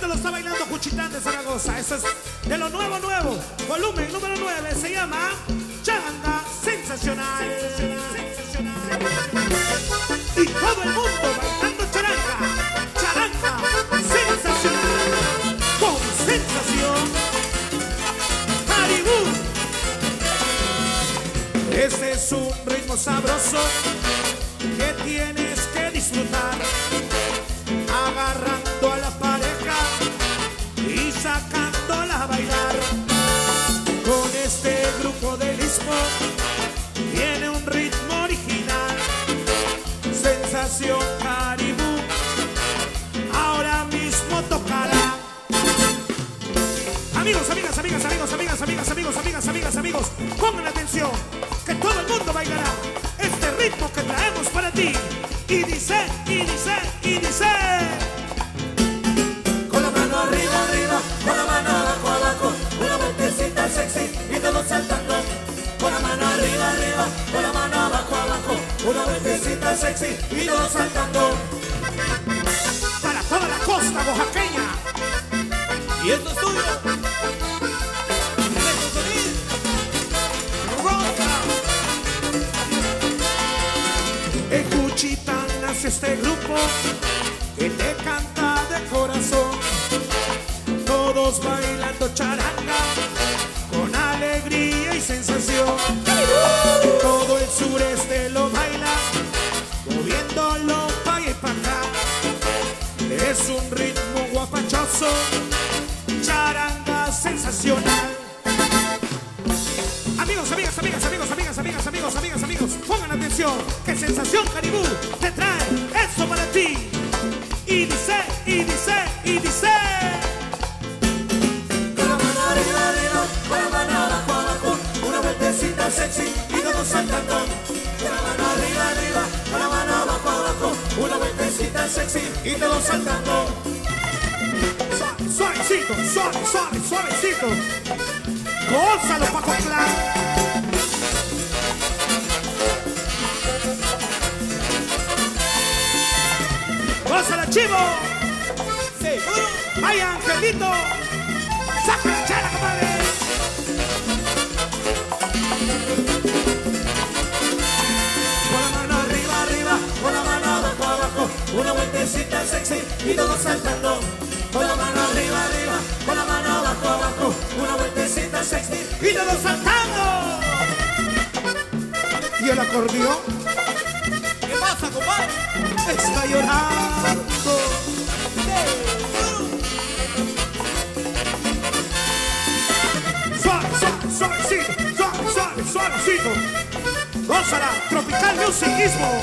lo está bailando Juchitán de Zaragoza. Eso es de lo nuevo, nuevo. Volumen número 9. Se llama Charanga Sensacional. Y todo el mundo bailando charanga. Charanga Sensacional. Con sensación. Caribú. Este es un ritmo sabroso que tienes que disfrutar, agarrando a la pareja y sacándola a bailar. Con este grupo del Istmo tiene un ritmo original, Sensación Caribú, ahora mismo tocará. Amigos, amigas, amigas, amigos, amigas, amigas, amigos, amigas, amigas, amigos, pongan atención, que todo el mundo bailará este ritmo que traemos para ti. Y dice, y dice, y dice. Con la mano arriba, arriba, con la mano abajo, abajo, una vueltecita sexy y todos saltando. Con la mano arriba, arriba, con la mano abajo, abajo, una vueltecita sexy y todos saltando. Para toda la costa oaxaqueña. Y esto es tuyo. En Juchitán nace este grupo que te canta de corazón. Todos bailando charanga con alegría y sensación. Todo el sureste lo baila, moviéndolo pa' y pa' acá. Es un ritmo guapachoso, charanga sensacional. Amigos, amigas, amigas, amigos, amigas, amigas, amigos, amigas, amigos, pongan atención, que Sensación Caribú te trae eso para ti. Y dice, y dice, y dice. Con la mano arriba, arriba, con la mano abajo, abajo, una vueltecita sexy y todos saltando. Con la mano arriba, arriba, con la mano abajo, abajo, una vueltecita sexy y todos saltando. Suave, suavecito, suave, suave, suavecito. Gózalo, Paco Clan. ¡Gózala, chivo! ¡Seguro! ¡Vaya, Angelito! ¡Saca la chela, compadre! Con la mano arriba, arriba, con la mano abajo, abajo, una vueltecita sexy y todos saltando. Con la mano arriba, arriba, con la mano abajo, abajo, una vueltecita sexy y todos saltando. ¿Y el acordeón? ¿Qué pasa, compadre? Está llorando. Suave, suave, suavecito, suave, suave, suavecito. Gózala, Tropical Musicismo.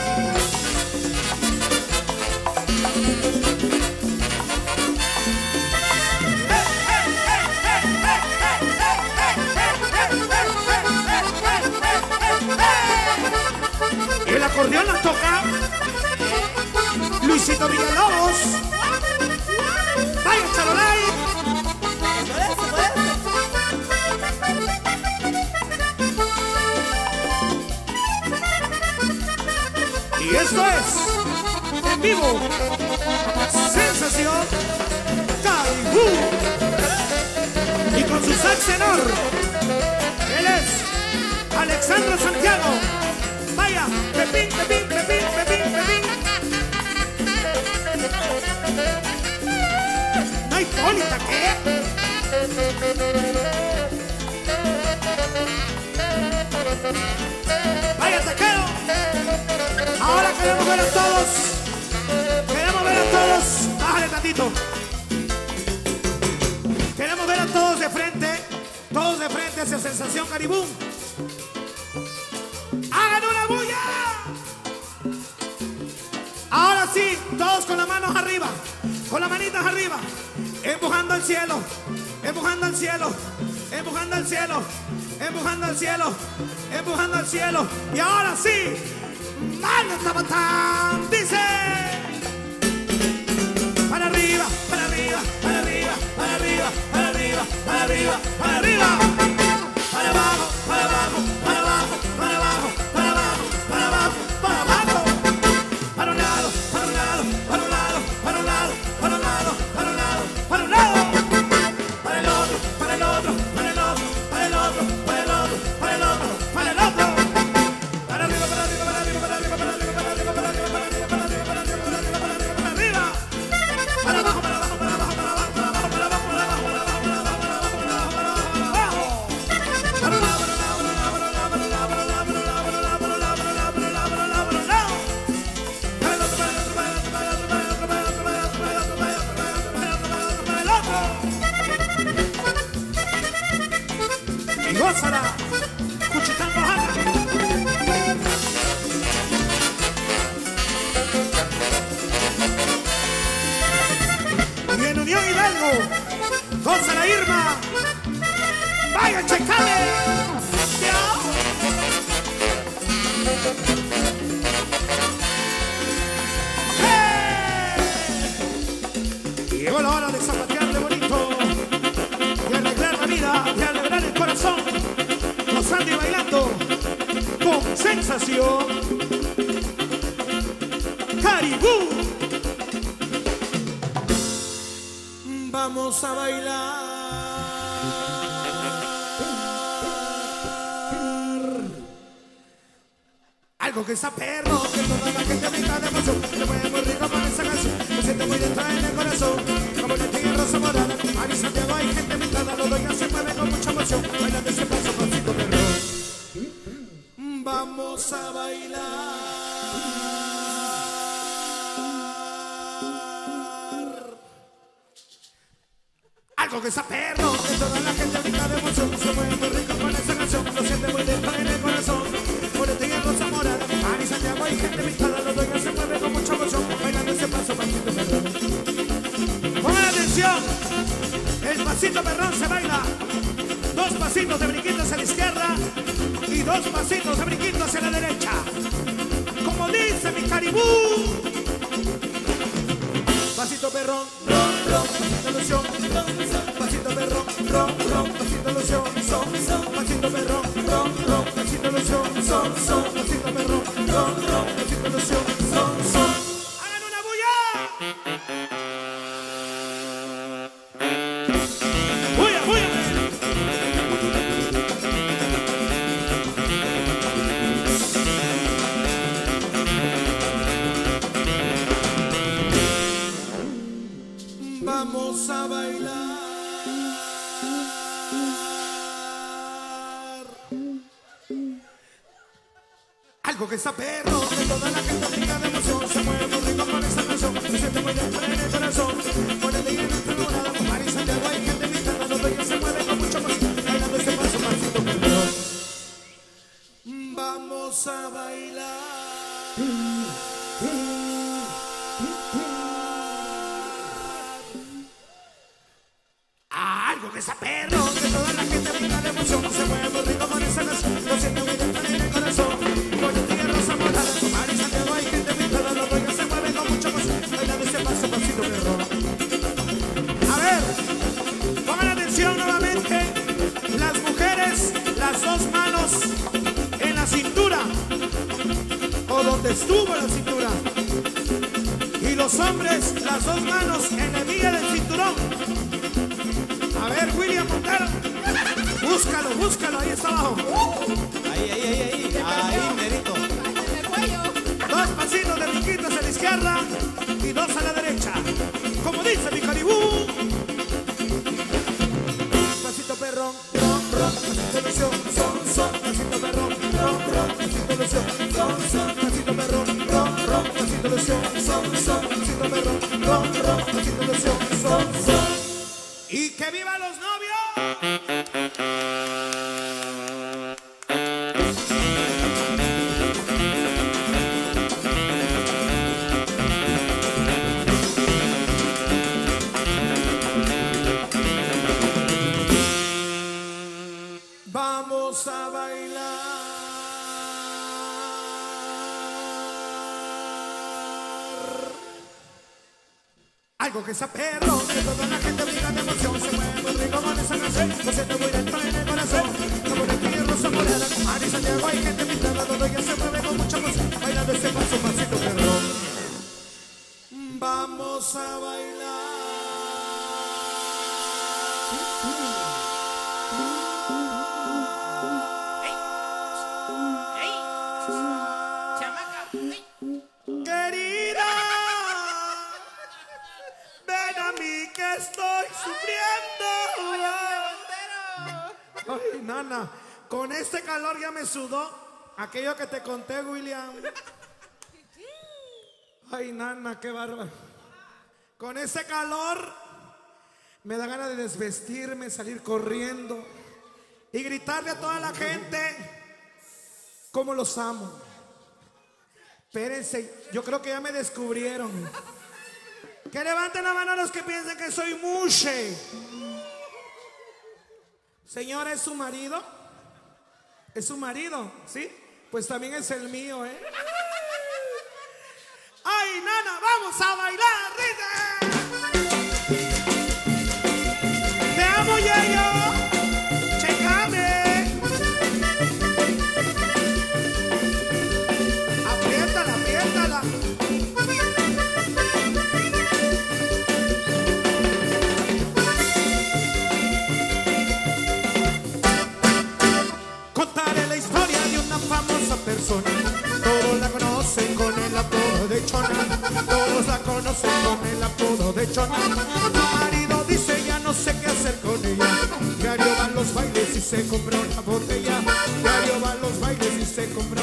Y el acordeón la toca Luisito Villalobos. Vaya, Charolay. Y esto es en vivo, Sensación Caribú. Y con su sax tenor, él es Alexandra Santiago. Vaya, pepín, pepín, pepín, pepín, pepín. No hay Hipólita, ¿qué? Vaya, taquero. Ahora queremos ver a todos. Queremos ver a todos. Bájale tantito. Queremos ver a todos de frente hacia Sensación Caribú. ¡Hagan una bulla! Ahora sí, todos con las manos arriba, con las manitas arriba, empujando al cielo, empujando al cielo, empujando al cielo, empujando al cielo, empujando al cielo. Y ahora sí, ¡mano tabatán! Dice: para arriba, para arriba, para arriba, para arriba, para arriba, para arriba, para arriba, para abajo, para abajo, para abajo, para abajo, para abajo, para abajo, para abajo, para un lado, para un lado, para un lado, para un lado, para un lado, para un lado, para un lado, para un lado. y gózala, Cuchitán, Oaxaca. Y en Unión Hidalgo, gózala, Irma. Vaya, checale. Llegó la hora de zapatearle bonito, de arreglar la vida, de alegrar el corazón, gozando y bailando con sensación. Caribú. Vamos a bailar. Algo que está perro, que toda la gente brinda de emoción. Se mueve muy rico con esa canción, me siento muy dentro en el corazón. Como la tía rosa morada, Ari Santiago hay gente pintada. Los dueños se mueven con mucha emoción, bailando ese paso pasito perro. Vamos a bailar. Algo que está perro, que toda la gente brinda de emoción. Se mueve muy rico con esa canción, lo siente muy dentro en el corazón. Por el día rosa morada, Ari Santiago hay gente pintada. Los dueños se mueven con mucha emoción, bailando ese paso pasito perrón. Pongan atención, el pasito perrón se baila. 2 pasitos de brinquito hacia la izquierda y 2 pasitos de brinquito hacia la derecha. Como dice mi Caribú. Pasito perrón, ron, ron, pasito ilusión, pasito perrón, ron, ron, pasito ilusión, son, pasito perrón, ron, ron, pasito ilusión, son, pasito perrón, ron, ron, pasito ilusión, son. ¡Hagan una bulla! ¡Bulla, bulla! Vamos a bailar. Algo que está perro, que toda la gente brinda de emoción. Se mueve muy rico con esa canción, se siente muy dentro en el corazón. Por el día en nuestra morada, con Ari Santiago hay gente pintada. Los dueños se mueven con mucho emoción, bailando ese paso pasito perro. Vamos a bailar. Algo que está perro, que toda la gente brinda de emoción. Se mueve muy rico con esa canción, lo siente muy dentro en el corazón. Por el día rosa morada, con Ari Santiago hay gente pintada. Los dueños se mueven con mucha emoción, bailando ese paso pasito perro. A ver, pongan atención nuevamente. Las mujeres, las 2 manos en la cintura o donde estuvo la cintura. Y los hombres, las 2 manos en la hebilla del cinturón. A ver, William Montero, búscalo, búscalo, ahí está abajo. Ahí, merito. 2 pasitos de brinquitos a la izquierda y 2 a la derecha. Como dice mi Caribú. Pasito perrón, ron, ron, pasito ilusión, son, pasito perrón, ron, ron, pasito ilusión, son, pasito perrón, ron, ron, pasito ilusión, son, pasito perrón, ron, ron, pasito ilusión, son. ¡Y que vivan los novios! Vamos a bailar. Algo que está perro, que toda la gente brinda de emoción. Se mueve muy rico con esa canción, lo siento muy dentro en el corazón. Como la tía rosa morada, Ari Santiago hay gente pintada. Todo ya se mueve con mucha emoción, bailando este paso pasito perro. Vamos a bailar. Querida, ven a mí que estoy sufriendo. Ay, nana, con este calor ya me sudó aquello que te conté, William. Ay, nana, qué bárbaro. Con ese calor me da ganas de desvestirme, salir corriendo y gritarle a toda la gente cómo los amo. Espérense, yo creo que ya me descubrieron. Que levanten la mano los que piensan que soy mushe. Señora, ¿es su marido? ¿Es su marido? ¿Sí? Pues también es el mío, ¿eh? ¡Ay, nana! ¡Vamos a bailar! ¡Rite! ¡Te amo, Yayo! ¡Chécame! ¡Apriétala, apriétala! Contaré la historia de una famosa persona. Todos la conocen con el apodo de Chona. Todos la conocen con el apodo de Chona. Su marido dice ya no sé qué hacer con ella. Diario va a los bailes y se compró una botella. Diario va a los bailes y se compró